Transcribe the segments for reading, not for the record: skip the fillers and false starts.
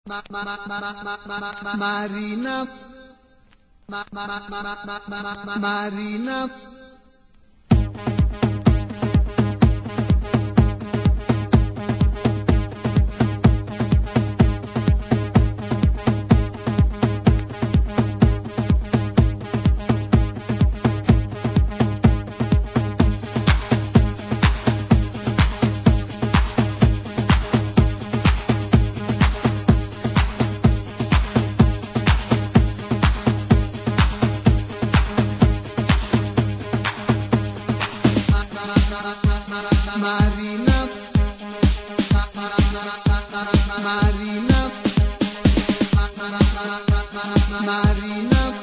Marina, Marina. Marina, Marina, Marina,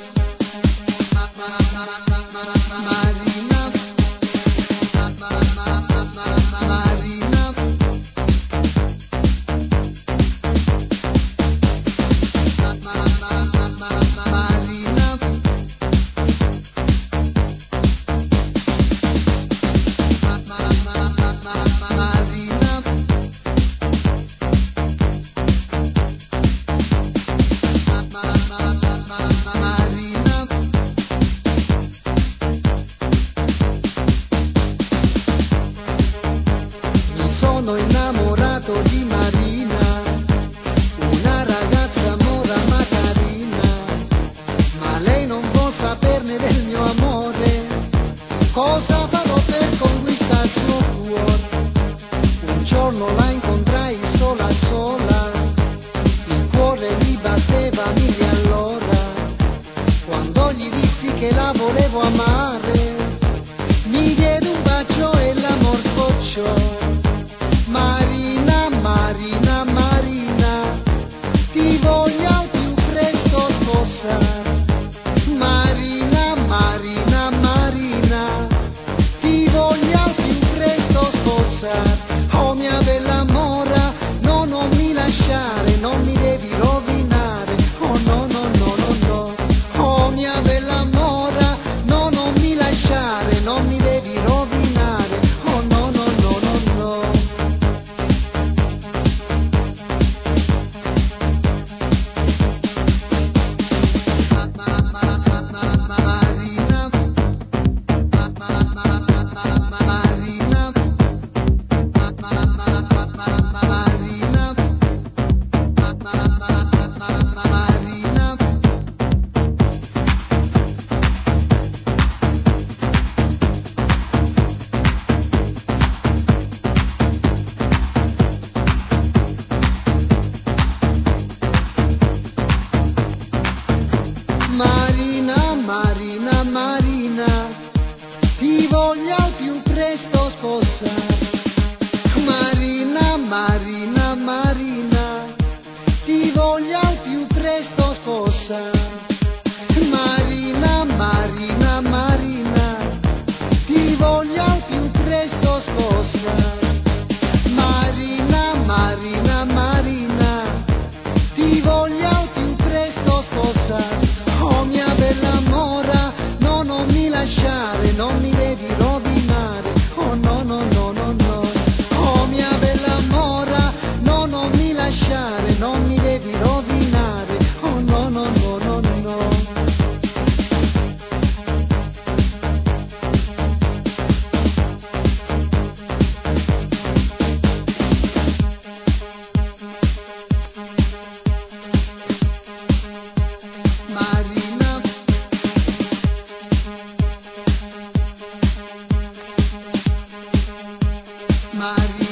sono innamorato di Marina, una ragazza mora ma carina, ma lei non vuol saperne del mio amore. Cosa farò per conquistare il suo cuore? Un giorno la incontrai sola sola, il cuore mi batteva a mille all'ora. Quando gli dissi che la volevo amare, mi diede un bacio e l'amor sbocciò. Marina, Marina, Marina, ti voglio al più presto sposare. Marina, Marina, Marina, ti voglio al più presto sposare. Oh mia bella mora, no, non mi lasciare, non mi devi rovinare. Oh no, no, no, no, no. Oh mia bella mora, no, non mi lasciare, non mi devi rovinare. Oh no, no, no, no, no. Marina, Marina, Marina, ti voglio al più presto sposare. Marina, Marina, Marina, ti voglio al più presto sposare. Marina, Marina, Marina, ti voglio al più presto sposare. Marina, Marina, Marina, ti voglio al più presto sposare. Oh mia bella mora, no, non mi lasciare, non mi devi rovinare. Oh no, no, no, no, no. Oh mia bella mora, no, non mi lasciare, non mi devi rovinare. Oh no, no, no, no, no. Marina, Marina.